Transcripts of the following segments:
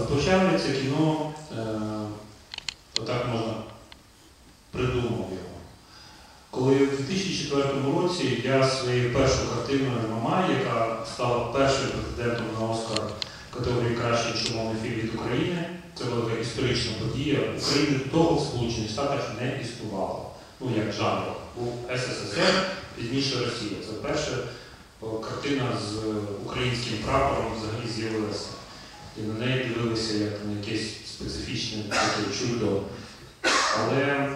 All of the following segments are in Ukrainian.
Розпочав це кіно, отак можна, придумав його. Коли в 2004 році я своєю першою картиною «Мамай», яка стала першим претендентом на Оскар категорії «Кращий шумовий фільм від України», це була така історична подія. України того в Сполучених Штатах не існувало. Ну, як жанр. Був СССР, пізніше Росія. Це перша картина з українським прапором взагалі з'явилася. І на неї дивилися як на якесь специфічне чудо. Але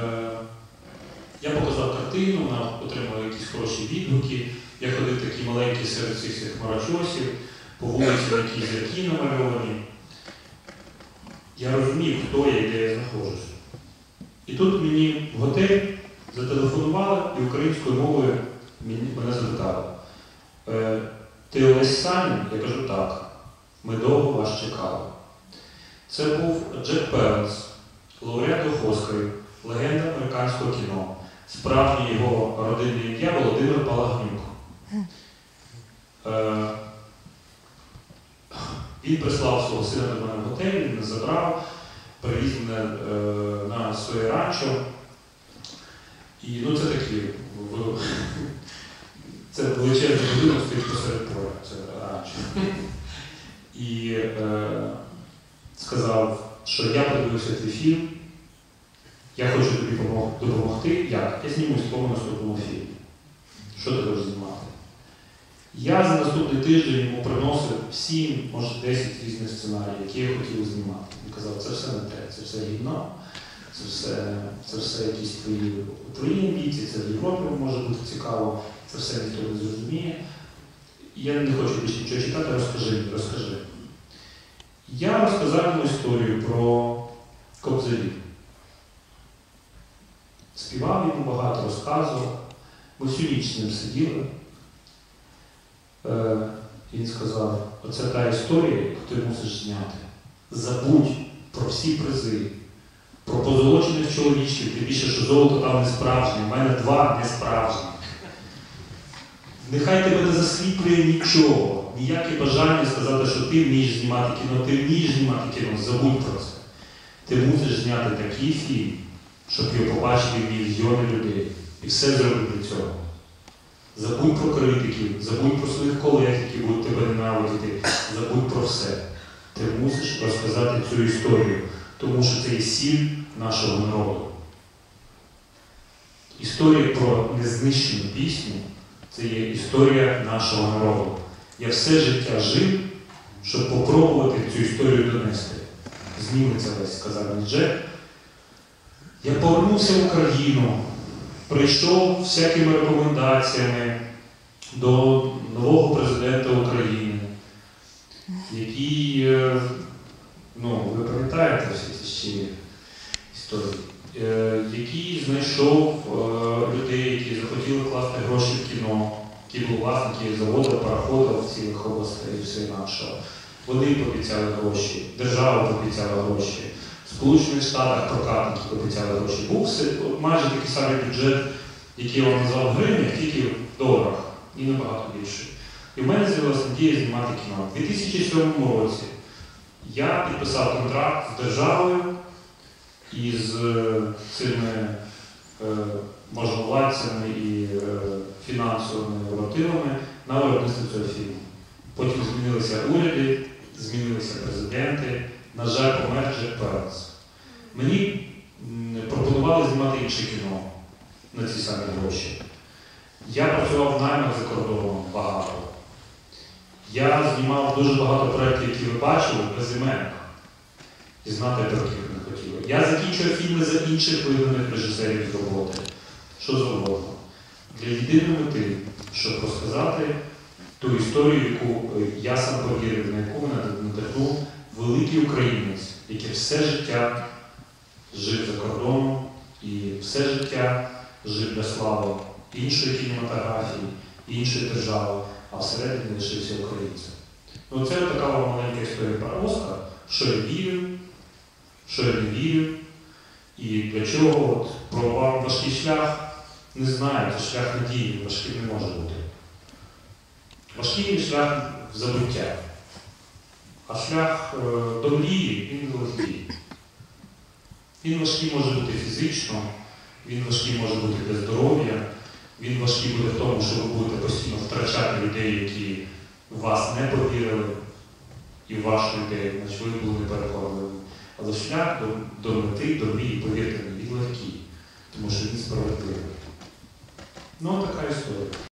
я показав картину, вона отримала якісь хороші відгуки. Я ходив такий маленький серед цих всіх хмарочосів, по вулиці якісь зірки намальовані. Я розумів, хто я і де я знаходжуся. І тут мені в готель зателефонували і українською мовою мене запитали. Ти Олесь Санін? Я кажу, так. Ми довго вас чекали. Це був Джек Паланс, лауреат двох Оскарів, легенда американського кіно. Справжнє його родинне ім'я Володимир Палагнюк. Він прислав свого сина до мене в готель, він мене забрав, привіз мене на своє ранчо. І ну, це такі, це величезний будинок стоїть посеред поля, це ранчо. І сказав, що я подивився твій фільм, я хочу тобі допомогти. Як? Я знімусь в тому наступному фільмі. Що ти хочеш знімати? Я за наступний тиждень йому приносив 7, може 10 різних сценаріїв, які я хотів знімати. Він казав, це все не те, це все гівно, це все якісь твої амбіції, це в Європі може бути цікаво, це все ніхто не зрозуміє. Я не хочу більше нічого читати, розкажи. Я розказав йому історію про кобзарів. Співав йому багато, розказував. Ми всю ніч з ним сиділи. Він сказав, оце та історія, яку ти мусиш зняти. Забудь про всі призи, про позолочених чоловічків, тим більше, що золото там не справжнє, в мене 2 не справжні. Нехай тебе не засліплює нічого, ніяке бажання сказати, що ти вмієш знімати кіно, ти вмієш знімати кіно, забудь про це. Ти мусиш зняти такий фільм, щоб його побачили мільйони людей. І все зробити для цього. Забудь про критиків, забудь про своїх колег, які будуть тебе ненавидіти, забудь про все. Ти мусиш розказати цю історію, тому що це є сіль нашого народу. Історія про незнищену пісню – це є історія нашого народу. Я все життя жив, щоб попробувати цю історію донести. Зніметься весь, сказав мені Джек. Я повернувся в Україну, прийшов всякими рекомендаціями до нового президента України, який, ну, ви пам'ятаєте всі ці історії, який знайшов людей, які захотіли класти гроші в кіно, які були власники заводів, пароходів в цілих областях і все інакше. Вони пообіцяли гроші, держава пообіцяла гроші. В Сполучених Штатах прокатники обіцяли гроші. Був майже такий самий бюджет, який я вам назвав гривень, тільки в доларах і набагато більше. І в мене з'явилася надія знімати кіно. У 2007 році я підписав контракт з державою і з цими можновладцями і фінансовими мотивами на виробництво цього фільму. Потім змінилися уряди, змінилися президенти. На жаль, помер Джек Паланс. Мені пропонували знімати інше кіно на ці самі гроші. Я працював в наймах за кордоном багато. Я знімав дуже багато проєктів, які ви бачили, без імен. І знати про яких не хотіли. Я закінчував фільми за інших визнаних режисерів з роботи. Що завгодно. Для єдиної мети, щоб розказати ту історію, яку я сам повірив, на яку мене надихнув великий українець, який все життя жив за кордоном і все життя жив для слави іншої кінематографії, іншої держави, а всередині лишився українцем. Ну, це така вам маленька історія про Оскар, що я вірив, що я не вірив, і для чого от, про вам важкий шлях, не знаю, це шлях надії, важким не може бути. Важкий шлях в забуття. А шлях до мрії, він легкий. Він важкий може бути фізично, він важкий може бути для здоров'я, він важкий буде в тому, що ви будете постійно втрачати людей, які в вас не повірили, і в вашу ідею, значить ви були непереконливі. Але шлях до мети, до мрії, повірте мені, він легкий, тому що він справедливий. Ну, така історія.